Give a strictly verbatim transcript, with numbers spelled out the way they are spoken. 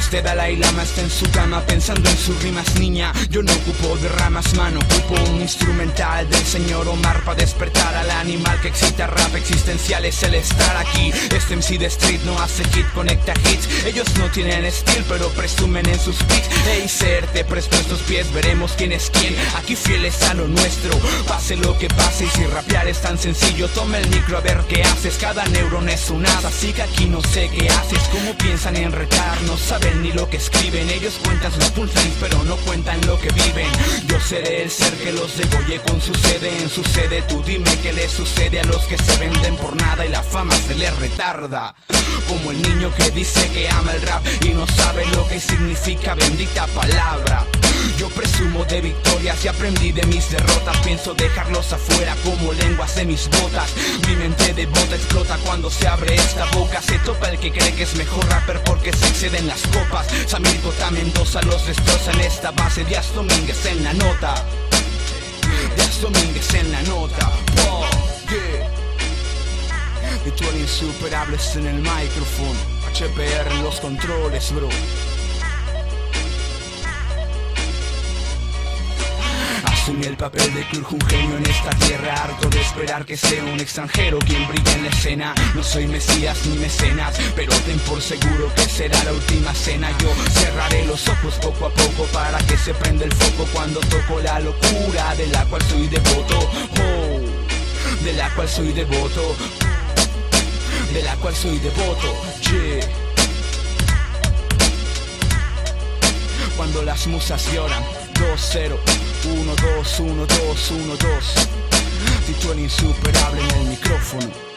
Este Dalai Lama está en su cama pensando en sus rimas, niña. Yo no ocupo de ramas, mano, ocupo un instrumental del señor Omar para despertar al animal que excita. Rap existencial es el estar aquí. Este M C de street no hace hit, conecta hits. Ellos no tienen estilo, pero presumen en sus beats. Ey, ser, te presto estos pies, veremos quién es quién. Aquí fieles a lo nuestro, pase lo que pase. Y si rapear es tan sencillo, toma el micro a ver qué haces. Cada neurona es un as, así que aquí no sé qué haces. Cómo piensan en retar, no saben ni lo que escriben. Ellos cuentan sus punchlines, pero no cuentan lo que viven. Yo seré el ser que los degolle con su sede en su sede. Tú dime qué les sucede a los que se venden por nada y la fama se les retarda. Como el niño que dice que ama el rap y no sabe lo que significa bendita palabra. Yo presumo de victorias y aprendí de mis derrotas. Pienso dejarlos afuera como lenguas de mis botas. Mi mente de bota explota cuando se abre esta boca. Se topa el que cree que es mejor rapper porque se exceden las copas. Samir Cota Mendoza los destroza en esta base. Díaz Domínguez en la nota. Díaz Domínguez en la nota. Oh, yeah. Ritual insuperables en el micrófono. H P R en los controles, bro. Asumí el papel de Klurj, un genio en esta tierra, harto de esperar que sea un extranjero quien brille en la escena. No soy mesías ni mecenas, pero ten por seguro que será la última cena. Yo cerraré los ojos poco a poco para que se prenda el foco cuando toco la locura de la cual soy devoto. Oh, de la cual soy devoto. De la cual soy devoto. Yeah. Cuando las musas lloran. Dos cero uno dos uno dos uno dos. Ritual insuperable en el micrófono.